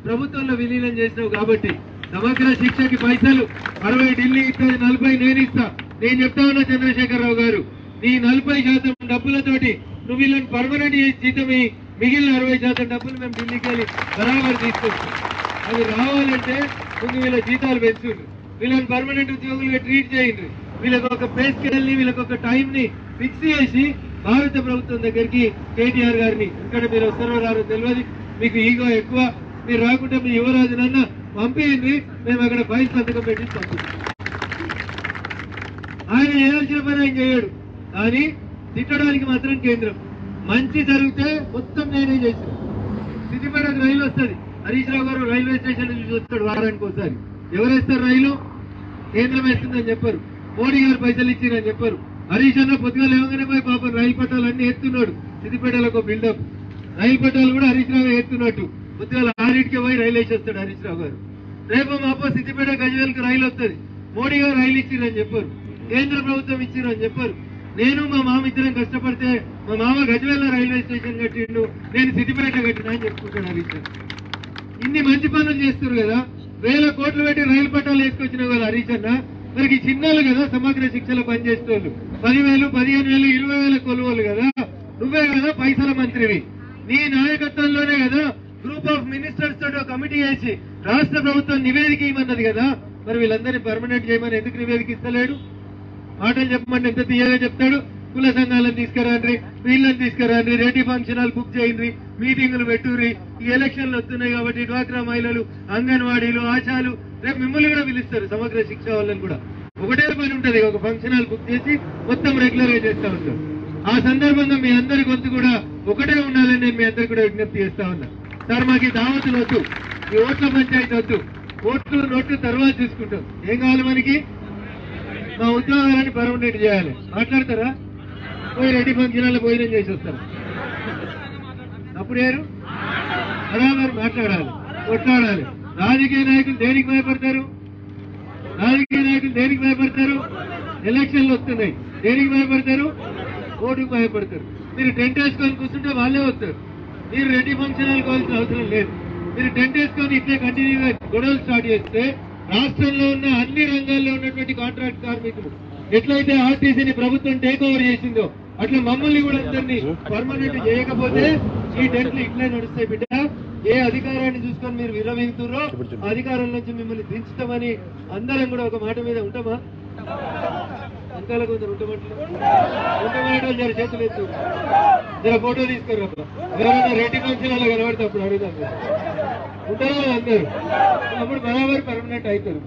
ప్రభుత్వంలో విలీనం చేసినావు కాబట్టి సమగ్ర శిక్షకి పైసలు 60 ఢిల్లీ ఇస్తుంది, 40 నేను ఇస్తా. నేను చెప్తా ఉన్నా చంద్రశేఖరరావు గారు, నీ 40% డబ్బులతోటి నువ్వు వీళ్ళని పర్మనెంట్ చేసి జీతం మిగిలిన 60% డబ్బులు మేము ఢిల్లీకి వెళ్ళి బరాబర్ తీసుకొస్తాం. అది రావాలంటే ముందు వీళ్ళ జీతాలు పెంచుండ్రు, వీళ్ళని పర్మనెంట్ ఉద్యోగులుగా ట్రీట్ చేయండి, వీళ్ళకి ఒక పే స్కేల్ ని వీళ్ళకి ఒక టైం ని ఫిక్స్ చేసి భారత ప్రభుత్వం దగ్గరికి కేటీఆర్ గారిని, ఇక్కడ మీరు వస్తారో రారో తెలియదు, మీకు ఈగో ఎక్కువ, మీరు రాకుంటే మీ యువరాజునన్నా పంపించండి, మేము అక్కడ ఫైల్ సంతకం పెట్టి పంపిస్తాం. ఆయన చేయాల్సిన పని ఆయన చేయడు, కానీ తిట్టడానికి మాత్రం కేంద్రం. మంచి జరిగితే మొత్తం నేనే చేసిన. సిద్దిపేటకు రైలు వస్తుంది, హరీష్ రావు గారు రైల్వే స్టేషన్ నుంచి చూస్తాడు వారానికి ఒకసారి. ఎవరేస్తారు రైలు? కేంద్రం వేస్తుందని చెప్పారు, మోడీ గారు పైసలు ఇచ్చిరని చెప్పారు. హరీష్ అన్న పొద్దుగా లేవగానే పోయి పాపం రైలు పట్టాలన్నీ ఎత్తున్నాడు. సిద్దిపేటలకు బిల్డప్ రైలు పట్టాలు కూడా హరీష్ రావు ఎత్తున్నట్టు పొద్దుగా 6కి పోయి రైలు వేసి వస్తాడు హరీష్ రావు గారు. రేపు మాపో సిద్దిపేట గజ్వేల్కి రైలు వస్తుంది, మోడీ గారు రైలు ఇచ్చిరని చెప్పారు, కేంద్ర ప్రభుత్వం ఇచ్చిరని చెప్పారు. నేను మా మామ ఇద్దరం కష్టపడితే మా మామ గజ్వేల్ రైల్వే స్టేషన్ కట్టిండు, నేను సిద్దిపేట కట్టినా అని చెప్పుకుంటాడు హరీష్ రావు. ఇన్ని మంచి పనులు చేస్తున్నారు కదా, 1000 కోట్లు పెట్టి రైలు పట్టాలు వేసుకొచ్చినావు కదా హరీష్ అన్న. మరి చిన్నాళ్ళు కదా సమగ్ర శిక్షలో పనిచేసేవాళ్ళు, 10,000, 15,000, 20,000 కొలువోలు కదా. నువ్వే కదా పైసల మంత్రివి, నీ నాయకత్వంలోనే కదా గ్రూప్ ఆఫ్ మినిస్టర్స్ తోటి ఒక కమిటీ వేసి రాష్ట్ర ప్రభుత్వం నివేదిక ఇవ్వన్నది కదా. మరి వీళ్ళందరినీ పర్మనెంట్ చేయమని ఎందుకు నివేదిక ఇస్తలేడు? మాటలు చెప్పమంటే ఎంత తీయగా చెప్తాడు. కుల సంఘాలను తీసుకురాండ్రి, వీళ్ళని తీసుకురాండ్రి, రెడ్డి ఫంక్షన్ హాల్ బుక్ చేయండి, మీటింగులు పెట్టుర్రి, ఈ ఎలక్షన్లు వస్తున్నాయి కాబట్టి డ్వాక్రా మహిళలు, అంగన్వాడీలు, ఆశాలు రేపు మిమ్మల్ని కూడా పిలుస్తారు సమగ్ర శిక్ష వాళ్ళని కూడా. ఒకటే పని ఉంటది, ఒక ఫంక్షన్ హాల్ బుక్ చేసి మొత్తం రెగ్యులర్ గా చేస్తా ఉంటారు. ఆ సందర్భంగా మీ అందరి గొంతు కూడా ఒకటే ఉండాలని నేను మీ అందరికి కూడా విజ్ఞప్తి చేస్తా ఉన్నా. సార్ మాకు ఈ దావతులు వద్దు, ఈ ఓట్ల పంచాయతీ వద్దు, ఓట్లు నోట్లు తర్వాత చూసుకుంటాం. ఏం కావాలి మనకి? మా ఉద్యోగాలని పర్మనెంట్ చేయాలి. మాట్లాడతారా? పోయి రెడ్డి ఫంక్షన్ హాల్ భోజనం చేసి వస్తారు. అప్పుడు ఏరు బరాబర్ మాట్లాడాలి, కొట్లాడాలి. రాజకీయ నాయకులు దేనికి భయపడతారు? రాజకీయ నాయకులు దేనికి భయపడతారు? ఎలక్షన్లు వస్తున్నాయి, దేనికి భయపడతారు? ఓటుకు భయపడతారు. మీరు టెంట్ వేసుకొని కూర్చుంటే వాళ్ళే వస్తారు. మీరు రెడ్డి ఫంక్షన్ హాల్ కావాల్సిన అవసరం లేదు. మీరు టెంట్ వేసుకొని ఇట్లే కంటిన్యూగా గొడవలు స్టార్ట్ చేస్తే రాష్ట్రంలో ఉన్న అన్ని రంగాల్లో ఉన్నటువంటి కాంట్రాక్ట్ కార్మికులు ఎట్లయితే ఆర్టీసీని ప్రభుత్వం టేక్ ఓవర్ చేసిందో అట్లా మమ్మల్ని కూడా అందరినీ పర్మనెంట్ చేయకపోతే ఈ టెంట్లు ఇట్లే నడుస్తాయి బిడ్డ. ఏ అధికారాన్ని చూసుకొని మీరు విరమించురో అధికారం నుంచి మిమ్మల్ని దించుతామని అందరం కూడా ఒక మాట మీద ఉంటామా? అంకాల కొందరు ఉంటామంటే జర చేతులు ఎత్తు, జర ఫోటో తీసుకోరు. ఎవరైనా రెడ్డి ఫంక్షన్ అలా కనబడితే అప్పుడు అడుగుతాం. ఉంటారా అందరు? అప్పుడు బరాబర్ పర్మనెంట్ అవుతారు.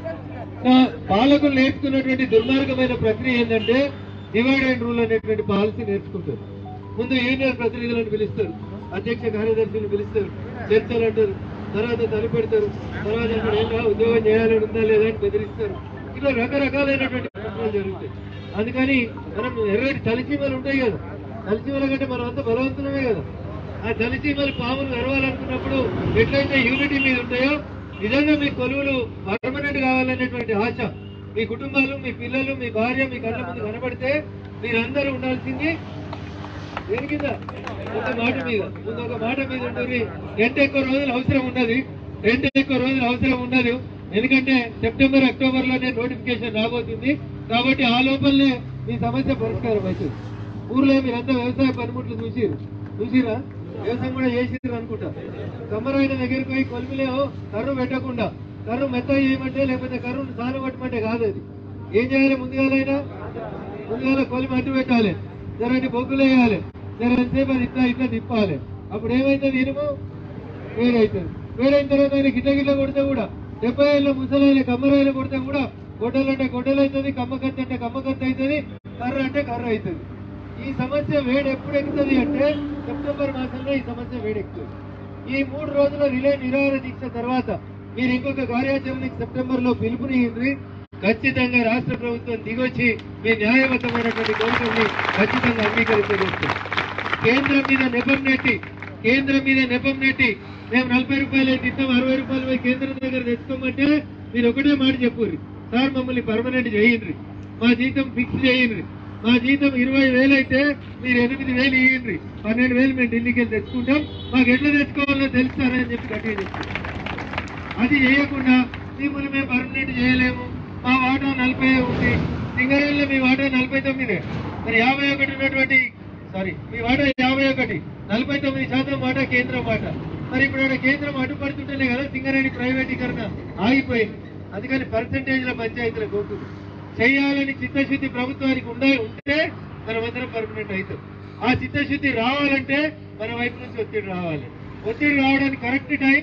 పాలకులు నేర్చుకున్నటువంటి దుర్మార్గమైన ప్రక్రియ ఏంటంటే డివైడ్ అండ్ రూల్ అనేటువంటి పాలసీ నేర్చుకుంటారు. ముందు యూనియన్ ప్రతినిధులను పిలుస్తారు, అధ్యక్ష కార్యదర్శులను పిలుస్తారు, చర్చలు అంటారు, తర్వాత తలపెడతారు, తర్వాత అక్కడ ఏంటో ఉద్యోగం చేయాలని ఉందా లేదా అని బెదిరిస్తారు. ఇలా రకరకాలైనటువంటి ప్రక్రియలు జరుగుతాయి. అందుకని మనం ఎర్రటి చలిచీమలు ఉంటాయి కదా, చలిచీమల కంటే మనం అంతా బలవంతులమే కదా. ఆ చలిచీమలు పాములు నడవాలనుకున్నప్పుడు ఎట్లయితే యూనిటీ మీద ఉంటాయో నిజంగా మీ కొలువులు పర్మనెంట్ కావాలనేటువంటి ఆశ మీ కుటుంబాలు, మీ పిల్లలు, మీ భార్య మీ కళ్ళ ముందు కనబడితే మీరందరూ ఉండాల్సింది దేని కింద? ఒక మాట మీద. ముందు ఒక మాట మీద ఉంటుంది. రెంట్ ఎక్కువ రోజులు అవసరం ఉన్నది, రెంట్ ఎక్కువ రోజులు అవసరం ఉండదు. ఎందుకంటే సెప్టెంబర్, అక్టోబర్ లోనే నోటిఫికేషన్ రాబోతుంది. కాబట్టి ఆ లోపలనే మీ సమస్య పరిష్కారం అవుతుంది. ఊర్లో మీరంతా వ్యవసాయ పనిముట్లు చూసిరా? వ్యవసాయం కూడా చేసిర్రు అనుకుంటా. కమ్మరాయన దగ్గరికి పోయి కొలిమిలో కర్రు పెట్టకుండా కర్రు మెత్తగా చేయమంటే, లేకపోతే కర్రును సాన పట్టమంటే కాదు. అది ఏం చేయాలి? ముందుగాల కొలిమి అడ్డు పెట్టాలి, జరంటి బొగ్గులు వేయాలి, జరంతసేపు అది ఇట్లా తిప్పాలి. అప్పుడు ఏమైతుంది? ఇనుము వేడవుతుంది. వేడైన తర్వాత ఆయన గిట్ల కొడితే కూడా 70 ఏళ్ళ ముసలాయన కమ్మరాయన కొడితే కూడా గొడ్డలంటే గొడ్డలు అవుతుంది, కమ్మకత్తి అంటే కమ్మకత్తి అవుతుంది, కర్ర అంటే కర్ర అవుతుంది. ఈ సమస్య వేడి ఎప్పుడు ఎక్కుతుంది అంటే సెప్టెంబర్ మాసంలో ఈ సమస్య వేడెక్కుతుంది. ఈ 3 రోజుల రిలే నిరాహార దీక్ష తర్వాత మీరు ఇంకొక కార్యాచరణకి సెప్టెంబర్ లో పిలుపునియండి. ఖచ్చితంగా రాష్ట్ర ప్రభుత్వం దిగొచ్చి మీ న్యాయబద్ధమైనటువంటి కోరికల్ని ఖచ్చితంగా అంగీకరించగలుగుతాం. కేంద్రం మీద నెపం నెట్టి మేము 40 రూపాయలు అయితే ఇస్తాం, 60 రూపాయలు పోయి కేంద్రం దగ్గర తెచ్చుకోమంటే మీరు ఒకటే మాట చెప్పుర్రి, సార్ మమ్మల్ని పర్మనెంట్ చేయండి, మా జీతం ఫిక్స్ చేయండి, మా జీతం 20,000 అయితే మీరు 8,000 ఇవ్వండి, 12,000 మేము ఢిల్లీకి వెళ్ళి తెచ్చుకుంటాం, మాకు ఎట్లా తెచ్చుకోవాలో తెలుస్తారని చెప్పి గట్టిగా చెప్తారు. అది చేయకుండా మిమ్మల్ని మేము పర్మనెంట్ చేయలేము, మా వాటా 40 ఉంది, సింగరేణిలో మీ వాటా 49, మరి 51 ఉన్నటువంటి మీ వాటా 51, 49% వాటా కేంద్రం వాటా. మరి ఇప్పుడు కేంద్రం అడ్డుపడుతుంటేనే కదా సింగరేణి ప్రైవేటీకరణ ఆగిపోయింది. అందుకని పర్సంటేజ్ల పంచాయతీల గోకు చేయాలని చిత్తశుద్ధి ప్రభుత్వానికి ఉంటే మనమందరం పర్మనెంట్ అవుతాం. ఆ చిత్తశుద్ధి రావాలంటే మన వైపు నుంచి ఒత్తిడి రావాలి. ఒత్తిడి రావడానికి కరెక్ట్ టైం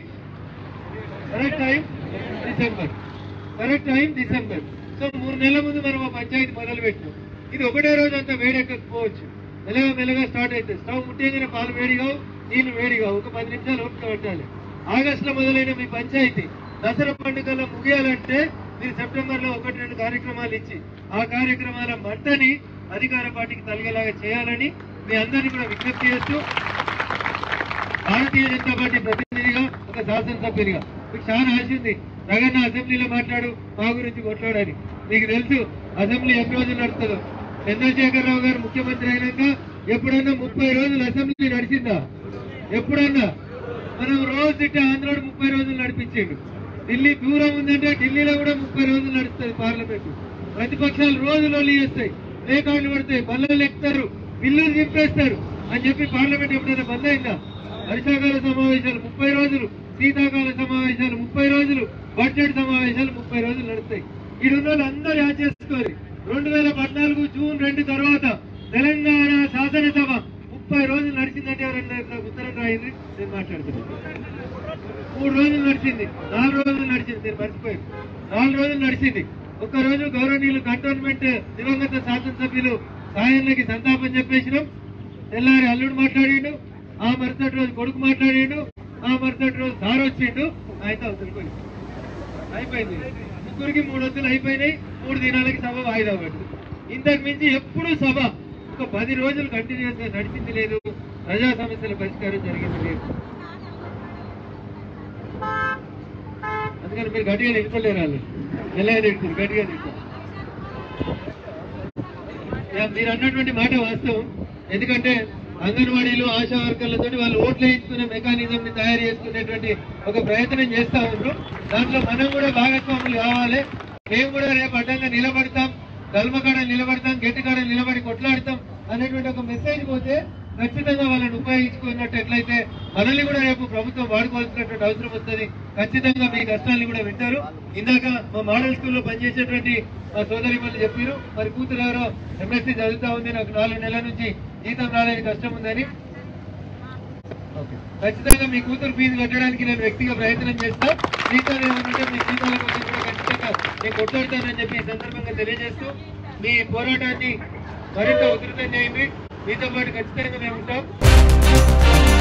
డిసెంబర్. సో 3 నెలల ముందు మనం ఆ పంచాయతీ మొదలు పెట్టినాం. ఇది ఒకటే రోజు అంతా వేడెక్కకపోవచ్చు, మెల్లగా స్టార్ట్ అవుతుంది. స్టవ్ ముట్టేగానే పాలు వేడిగావు, నీళ్లు వేడిగావు, ఒక 10 నిమిషాలు ఓపిక పట్టాలి. ఆగస్టులో మొదలైన మీ పంచాయతీ దసరా పండుగలో ముగియాలంటే మీరు సెప్టెంబర్లో 1-2 కార్యక్రమాలు ఇచ్చి ఆ కార్యక్రమాల మంటని అధికార పార్టీకి తలిగేలాగా చేయాలని మీ అందరినీ కూడా విజ్ఞప్తి చేస్తూ, భారతీయ జనతా పార్టీ ప్రతినిధిగా ఒక శాసనసభ్యునిగా మీకు చాలా ఆశ ఉంది. రగన్న అసెంబ్లీలో మాట్లాడు, మా గురించి కొట్లాడని. మీకు తెలుసు అసెంబ్లీ ఎన్ని రోజులు నడుస్తుందో. చంద్రశేఖరరావు గారు ముఖ్యమంత్రి అయినాక ఎప్పుడన్నా 30 రోజులు అసెంబ్లీ నడిచిందా? ఎప్పుడన్నా? మనం రోజు తిట్టే ఆంధ్రాడు 30 రోజులు నడిపించిండు. ఢిల్లీ దూరం ఉందంటే ఢిల్లీలో కూడా 30 రోజులు నడుస్తుంది పార్లమెంట్. ప్రతిపక్షాలు రోజులు చేస్తాయి, రేకార్డులు పడతాయి, బల్లలు ఎక్కుతారు, బిల్లులు చింపేస్తారు అని చెప్పి పార్లమెంట్ ఎప్పుడైనా బంద్ అయిందా? వర్షాకాల సమావేశాలు 30 రోజులు, శీతాకాల సమావేశాలు 30 రోజులు, బడ్జెట్ సమావేశాలు 30 రోజులు నడుస్తాయి. ఈడున్న వాళ్ళు అందరూ యాడ్ చేసుకోవాలి. 2014 జూన్ 2 తర్వాత తెలంగాణ శాసనసభ 30 రోజులు నడిచిందంటే ఎవరన్నా ఉత్తరం రాయింది. నేను మాట్లాడుతున్నాను. 3 రోజులు నడిచింది, 4 రోజులు నడిచింది, నేను మర్చిపోయాను. 4 రోజులు నడిచింది. ఒక్కరోజు గౌరవనీయులు కంటోన్మెంట్ దివంగత శాసనసభ్యులు సాయన్నకి సంతాపం చెప్పేసినాం. తెల్లారి అల్లుడు మాట్లాడిండు, ఆ మరుసటి రోజు కొడుకు మాట్లాడిండు, ఆ మరుసటి రోజు సార్ వచ్చిండు, ఆయనతో అవతలిపోయింది. అయిపోయింది. ముగ్గురికి 3 వంతులు అయిపోయినాయి. 3 దినాలకి సభ వాయిదా పడింది. ఇంతకు మించి ఎప్పుడు సభ ఒక 10 రోజులు కంటిన్యూస్ గా నడిచింది లేదు. ప్రజా సమస్యల పరిష్కారం జరిగింది లేదు. అందుకని మీరు గట్టిగా నిలుపలేరు, వాళ్ళు మెల్లగా తింటారు, గట్టిగా తింటారు. మీరు అన్నటువంటి మాట వాస్తవం. ఎందుకంటే అంగన్వాడీలు, ఆశా వర్కర్లతో వాళ్ళు ఓట్లు వేయించుకునే మెకానిజం ని తయారు చేసుకునేటువంటి ఒక ప్రయత్నం చేస్తా ఉన్నారు. దాంట్లో మనం కూడా భాగస్వాములు కావాలి. మేము కూడా రేపు అడ్డంగా నిలబడతాం, గల్మకాడ నిలబడతాం, గెట్టికాడ నిలబడి కొట్లాడతాం అనేటువంటి ఒక మెసేజ్ పోతే ఖచ్చితంగా వాళ్ళని ఉపయోగించుకున్నట్టు ఎట్లయితే మనల్ని కూడా రేపు ప్రభుత్వం వాడుకోవాల్సినటువంటి అవసరం వస్తుంది. ఖచ్చితంగా మీ కష్టాన్ని కూడా వింటారు. ఇందాక మా మోడల్ స్కూల్లో పనిచేసేటువంటి మా సోదరి వాళ్ళు చెప్పారు, మరి కూతురు ఎవరో ఎంఎస్సీ చదువుతా ఉంది, నాకు 4 నెలల నుంచి జీతం రాలేని కష్టం ఉందని. ఖచ్చితంగా మీ కూతురు ఫీజు కట్టడానికి నేను వ్యక్తిగా ప్రయత్నం చేస్తా. జీతాలు ఏమంటే మీ జీతాల కోసం కూడా ఖచ్చితంగా నేను కొట్లాడతానని చెప్పి ఈ సందర్భంగా తెలియజేస్తూ మీ పోరాటాన్ని మరింత ఉధృతం చేయండి. మీతో పాటు ఖచ్చితంగా మేము ఉంటాం.